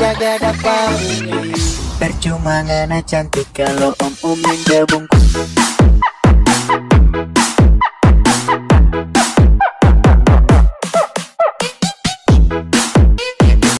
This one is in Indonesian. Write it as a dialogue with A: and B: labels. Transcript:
A: jaga dapat. Percuma ngana cantik kalau om-om yang jabungku.